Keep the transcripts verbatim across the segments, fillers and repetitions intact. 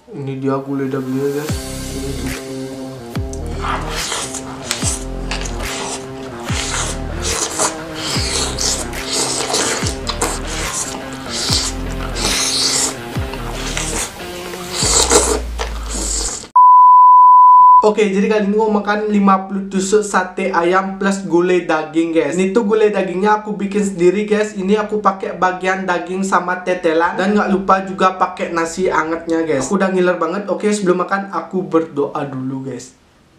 Ini dia gulai dagingnya guys. Ini tuh. Oke, jadi kali ini mau makan lima puluh tusuk sate ayam plus gulai daging guys. Ini tuh gulai dagingnya aku bikin sendiri guys. Ini aku pakai bagian daging sama tetelan. Dan nggak lupa juga pakai nasi angetnya guys. Aku udah ngiler banget. Oke, sebelum makan aku berdoa dulu guys.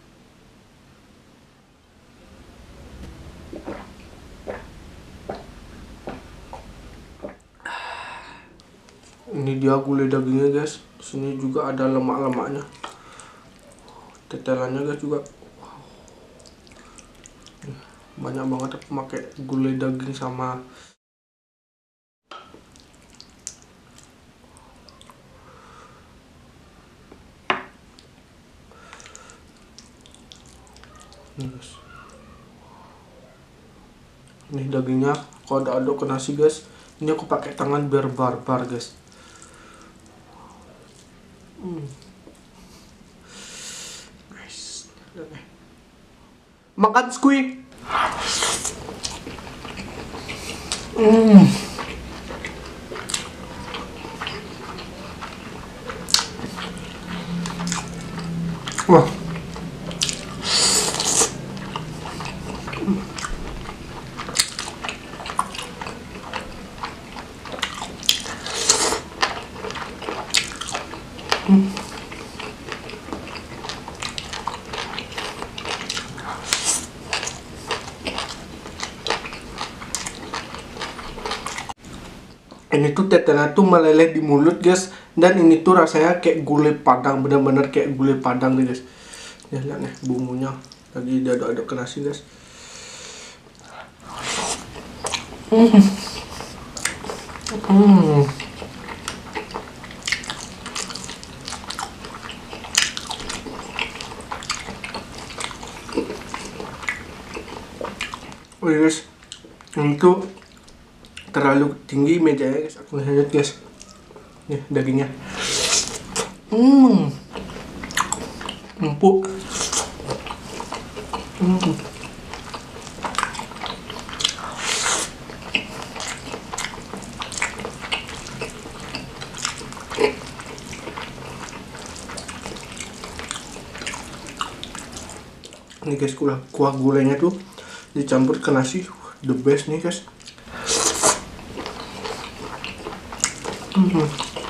Ini dia gulai dagingnya guys. Sini juga ada lemak-lemaknya. Tetelannya guys juga. Wow. Banyak banget aku pakai gulai daging sama ini guys. Ini dagingnya kalau ada aduk ke nasi guys. Ini aku pakai tangan biar barbar guys. Hmm. Nice. Makan squid. Hmm. Wah. Hmm. Ini tuh tetelan tuh meleleh di mulut guys. Dan ini tuh rasanya kayak gulai padang. Bener-bener kayak gulai padang nih guys. Ya lihat nih bumbunya. Lagi diaduk-aduk ke nasi guys. Hmm. Hmm. Oh iya guys. Ini tuh terlalu tinggi mejanya guys, aku lihat guys. Nih dagingnya. Hmm. Empuk. Hmm. Ini guys, kuah, kuah gulainya tuh dicampur ke nasi, the best nih guys. Hmm.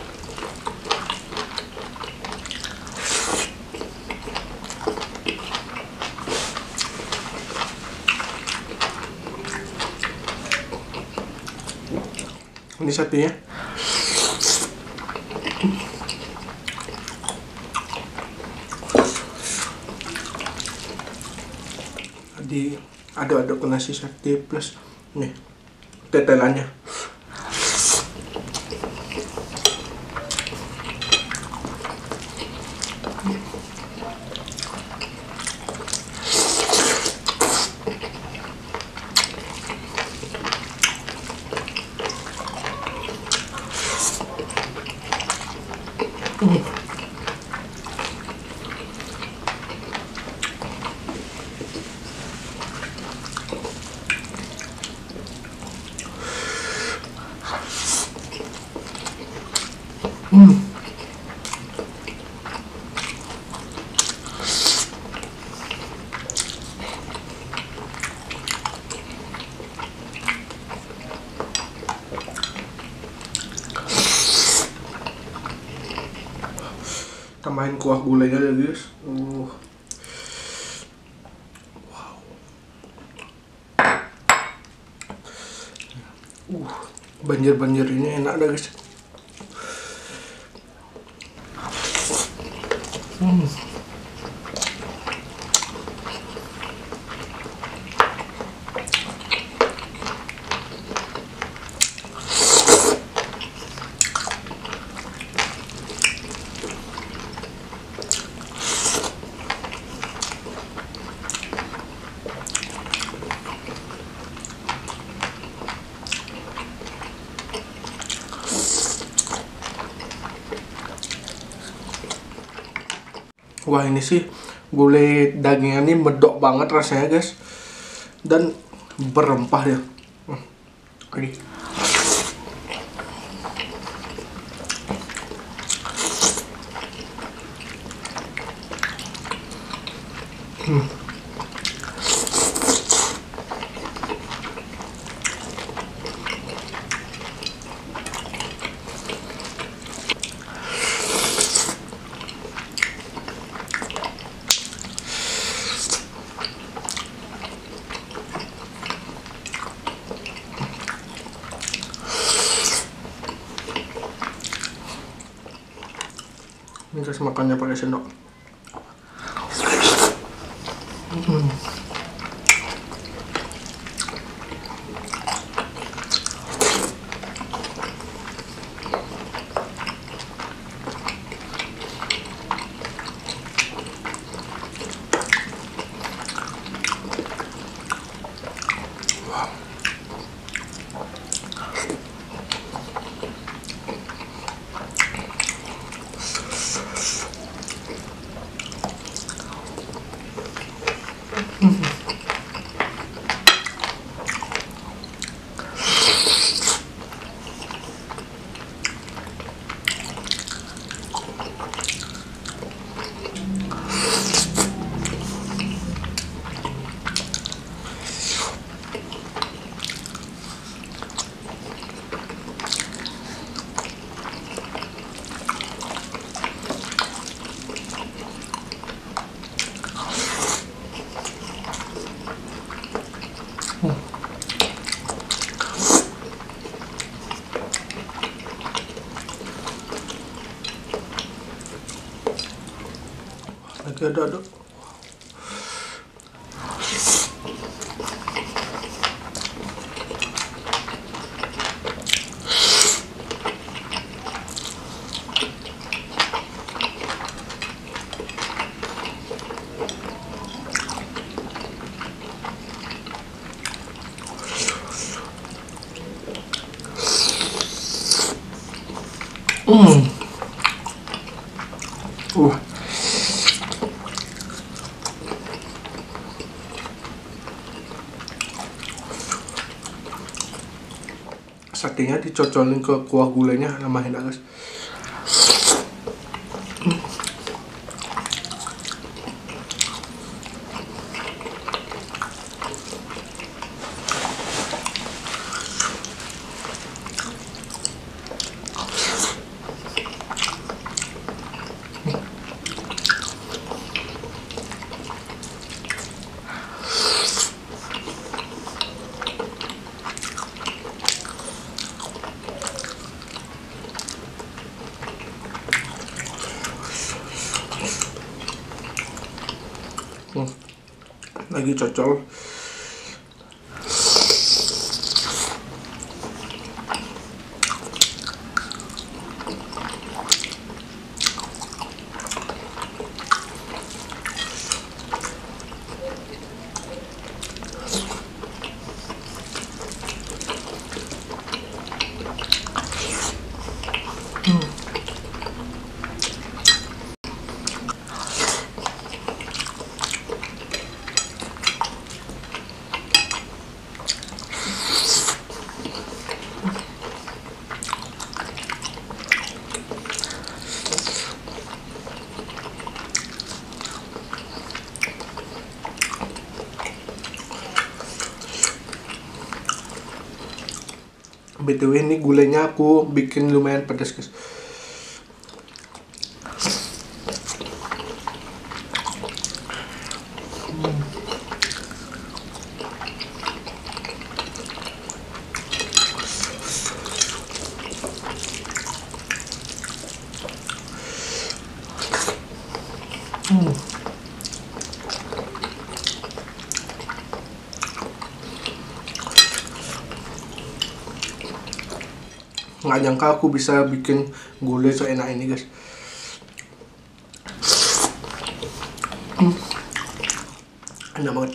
Ini satenya. Di aduk-aduk ke nasi sate plus nih tetelannya. Hmm. Hmm. Tambahin kuah gulainya ya guys. Uh. Wow. Uh, banjir-banjir ini enak dah guys. Hmm. Wah, ini sih gulai dagingnya ini medok banget rasanya guys, dan berempah ya. Hmm. Ini. Hmm. Ini guys, makannya pakai sendok. Hmm. Lagi ada-ada. Hmm. Uh. Satenya dicocolin ke kuah gulainya, nama enak guys. Hmm. Lagi cocol. B T W ini gulainya aku bikin lumayan pedas guys. Hmm. Nggak nyangka aku bisa bikin gulai seenak ini guys. Hmm. Enak banget.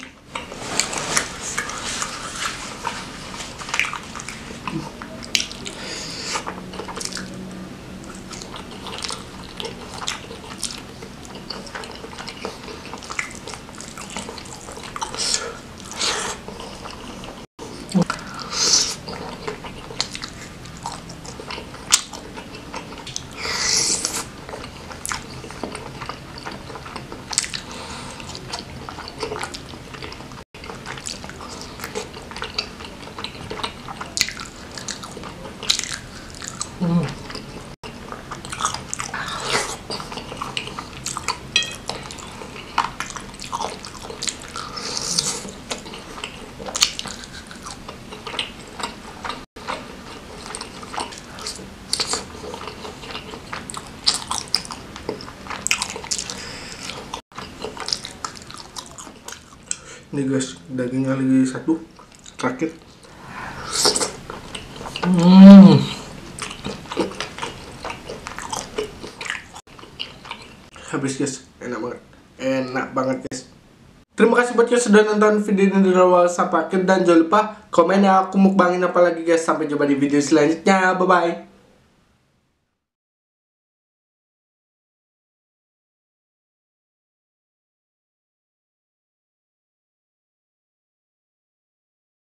Nih guys, dagingnya lagi satu terakhir. Hmm. Habis guys, enak banget, enak banget guys. Terima kasih buat kalian sudah nonton video ini dari awal sampai akhir, dan jangan lupa komen ya aku mukbangin apa lagi guys. Sampai jumpa di video selanjutnya, bye bye.